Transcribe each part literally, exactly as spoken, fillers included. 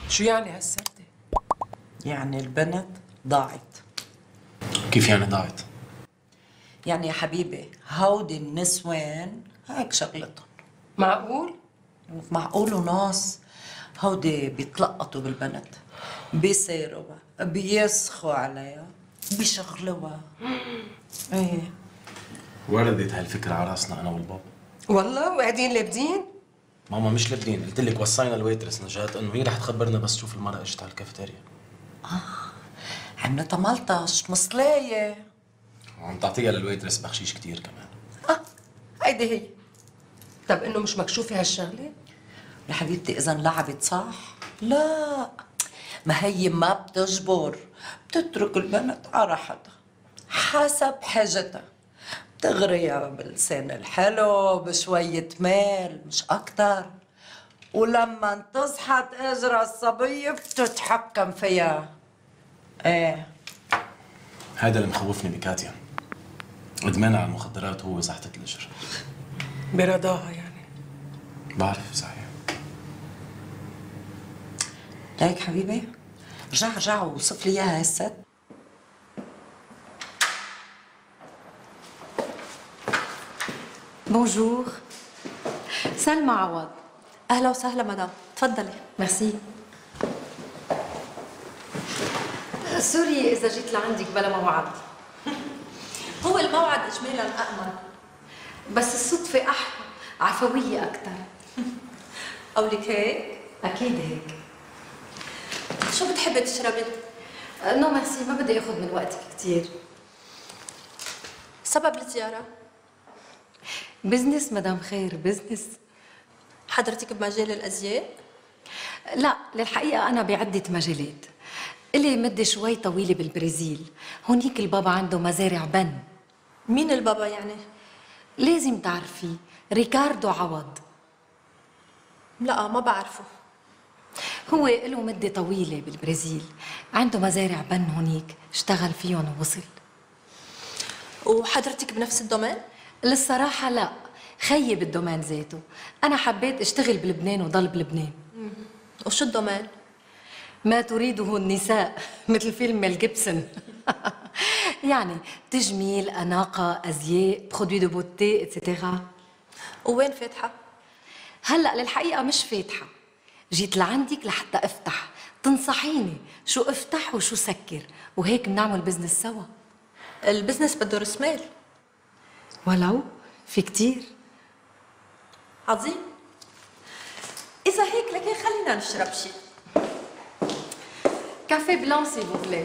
شو يعني هالسكتة؟ يعني البنت ضاعت. كيف يعني ضاعت؟ يعني يا حبيبي هودي النسوان هيك شغلتهم. معقول؟ معقول وناس. هودي بيتلقطوا بالبنت، بيسيروا بيسخوا عليها، بيشغلوها. ايه وردت هالفكرة على راسنا أنا والبابا. والله وقاعدين لابدين؟ ماما مش لابدين، قلت لك وصينا الويترس نجاة إنه هي رح تخبرنا بس تشوف المرأة اجت على الكافيتيريا. عملتها ملطش مصلاية. وعم تعطيها للويترس بخشيش كتير كمان. اه هيدي هي. طب انه مش مكشوفه هالشغله؟ يا حبيبتي إذا لعبت صح؟ لا، ما هي ما بتجبر، بتترك البنت على راحتها حسب حاجتها، بتغريها باللسان الحلو بشوية مال مش أكتر، ولما تصحى تأجرى الصبية بتتحكم فيها. ايه هذا اللي مخوفني بكاتيا. إدمانها على المخدرات هو زحتة الأجر. برضاها يعني. بعرف صحيح. ليك حبيبي رجع رجع وصف لي اياها هالست. بونجور. سلمى عوض. اهلا وسهلا مدام، تفضلي. ميرسي. سوري اذا جيت لعندك بلا موعد. هو الموعد اجمالا امن، بس الصدفه احلى، عفويه اكثر. قولك هيك؟ اكيد هيك. شو بتحبي تشربي؟ نو ميرسي، ما بدي اخذ من وقتك كثير. سبب الزياره؟ بزنس مدام خير، بزنس. حضرتك بمجال الازياء؟ لا، للحقيقه انا بعده مجالات. إلي مدة شوي طويلة بالبرازيل، هونيك البابا عنده مزارع بن. مين البابا يعني؟ لازم تعرفيه، ريكاردو عوض. لا ما بعرفه. هو له مدة طويلة بالبرازيل، عنده مزارع بن هونيك، اشتغل فيهم ووصل. وحضرتك بنفس الدومين؟ للصراحة لا، خيي بالدومين ذاته، أنا حبيت اشتغل بلبنان وضل بلبنان. وشو الدومين؟ ما تريده النساء، مثل فيلم ميل جيبسون. يعني تجميل، أناقة، أزياء، برودوي دو بوتي، اتسيتيرا. ووين فاتحة؟ هلا للحقيقة مش فاتحة، جيت لعندك لحتى افتح، تنصحيني شو افتح وشو سكر، وهيك بنعمل بزنس سوا. البزنس بده راس مال. ولو في كتير. عظيم. إذا هيك لكن خلينا نشرب شيء. كافيه بلان سي فو بلي.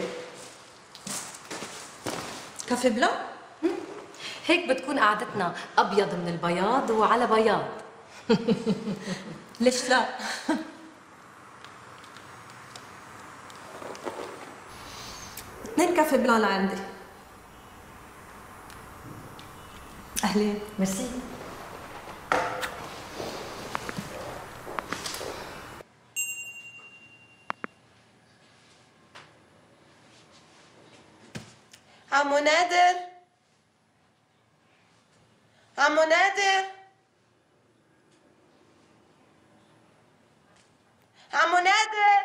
كافيه بلان؟ هيك بتكون قعدتنا أبيض من البياض وعلى بياض. ليش لا؟ اثنين كافيه بلان لعندي. أهلين. ميرسي. عمو نادر، عمو نادر، عمو نادر،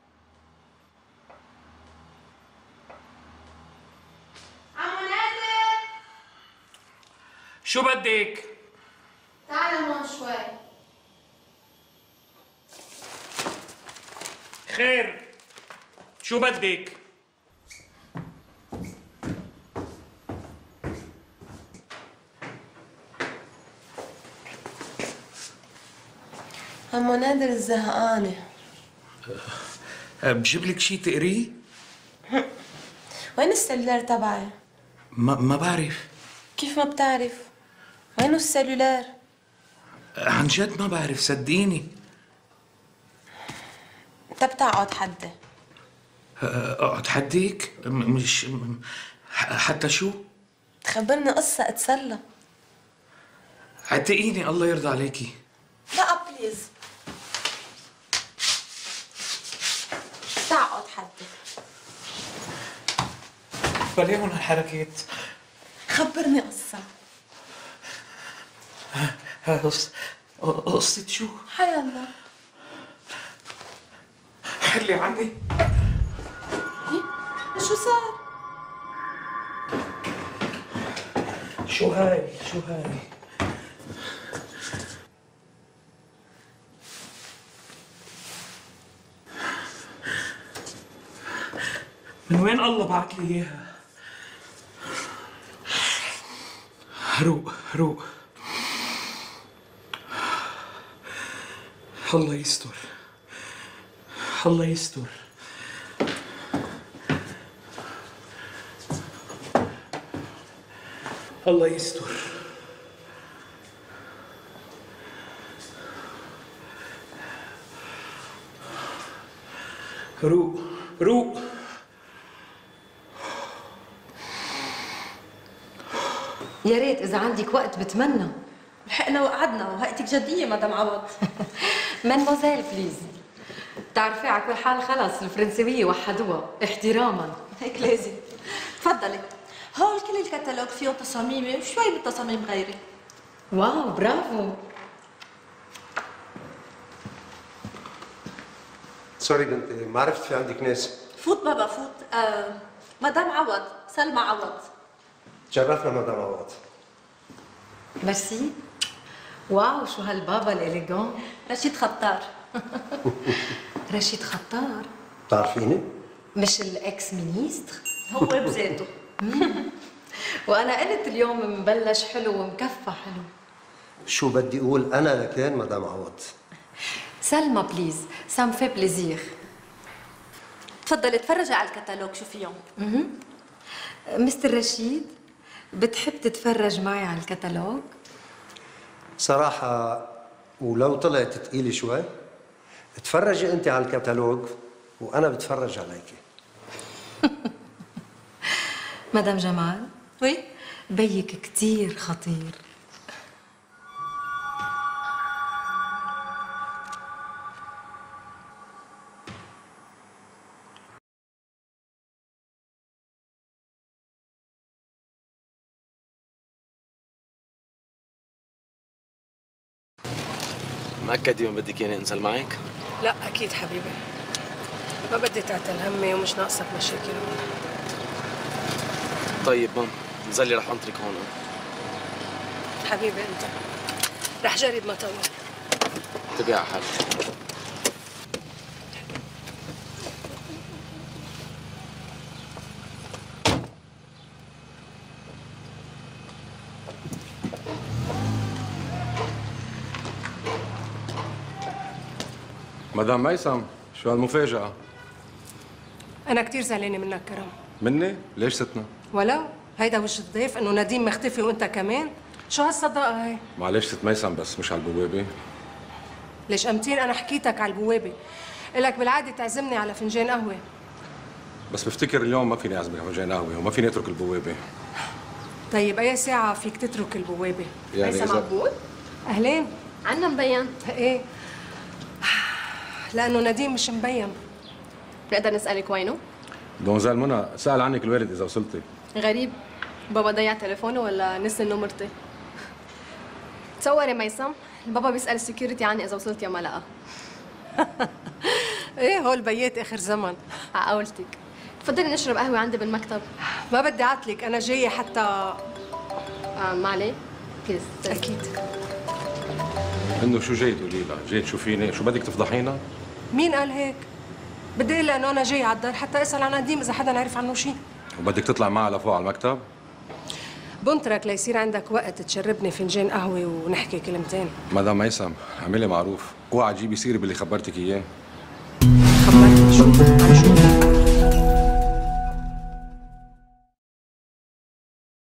عمو نادر. شو بدك؟ تعال هون شوي. خير، شو بدك؟ عمو نادر زهقانة. بجيب لك شيء تقريه؟ وين السلولار تبعي؟ ما ما بعرف. كيف ما بتعرف؟ وينه السلولار؟ عن جد ما بعرف، صدقيني. انت بتقعد حدي. اقعد حديك؟ م- مش م- حتى شو؟ تخبرني قصة اتسلى. عتقيني الله يرضى عليكي. لا بليز. تقعد حدي. بلاهم هالحركات. خبرني قصة. قص- قصة شو؟ حيالله. خلي عني. شو صار؟ شو هاي؟ شو هاي؟ من وين الله بعت لي اياها؟ روق روق. الله يستر، الله يستر. الله يستر. روق روق. يا ريت اذا عندك وقت بتمنى. لحقنا وقعدنا وهيئتك جديه مدام عوض. مانموزيل بليز. بتعرفي على كل حال خلص الفرنسويه وحدوها احتراما. هيك لازم. تفضلي، هول كل الكتالوج فيه تصاميمي وشوي بالتصاميم غيري. واو برافو. سوري بنتي، ما عرفت في عندك ناس. فوت بابا فوت. آه مدام عوض، سلمى عوض. تشرفنا مدام عوض. ميرسي. واو شو هالبابا الاليجون. رشيد خطار. رشيد خطار بتعرفيني؟ مش الاكس مينيستر؟ هو بذاته. وانا قلت اليوم مبلش حلو ومكفى حلو. شو بدي اقول انا لكان مدام عوض؟ سلمى بليز، سا مفي بليزير. تفضلي تفرجي على الكتالوج شو فيهم. مستر رشيد بتحب تتفرج معي على الكتالوج؟ صراحة ولو طلعت تقيلة شوي، تفرجي انت على الكتالوج وانا بتفرج عليكي. مدام جمال. وي؟ بيك كتير خطير. مأكدة ما بدك ياني انزل معك؟ لا اكيد حبيبي، ما بدي تعتل همي ومش ناقصك مشاكل. طيب مام، نزلي رح انطرك هون. حبيبي انت رح جرب ما طول. انتبهي على حالك. مدام ميسم، شو هالمفاجأة؟ انا كثير زعلانه منك كرم. مني؟ ليش ستنا؟ ولو هيدا وش الضيف انه نديم مختفي وانت كمان؟ شو هالصداقه هي؟ معلش ست ميسم بس مش على البوابة. ليش امتين انا حكيتك على البوابه، إلك بالعاده تعزمني على فنجان قهوه. بس بفتكر اليوم ما فيني اعزمك على فنجان قهوة وما فيني اترك البوابة. طيب اي ساعه فيك تترك البوابه؟ يعني ميسم إذا عبود؟ اهلين. عنا مبين. ايه لانه نديم مش مبين. بنقدر نسألك وينه؟ دونزال منى، سأل عنك الوالد إذا وصلتي. غريب، بابا ضيع تليفونه ولا نسي نمرتي؟ تصوري ميسم، البابا بيسأل السكيورتي عني إذا وصلت يا ما لقى. ايه هول بيات اخر زمن. عقولتك. تفضلي نشرب قهوة عندي بالمكتب. ما بدي اعطلك، انا جايه حتى. آه ما عليه؟ بليز. اكيد. انه شو جاي تقولي لها؟ جاي تشوفيني؟ شو بدك تفضحينا؟ مين قال هيك؟ بدي اقول لانه انا جاي على الدار حتى اسال عن نديم اذا حدا عرف عنه شيء. وبدك تطلع معها لفوق على المكتب؟ بنترك ليصير عندك وقت تشربني فنجان قهوه ونحكي كلمتين. مدام ميسم، اعملي معروف، اوعى تجيبي سيرة باللي خبرتك اياه. خبرتك شو؟ عن شو؟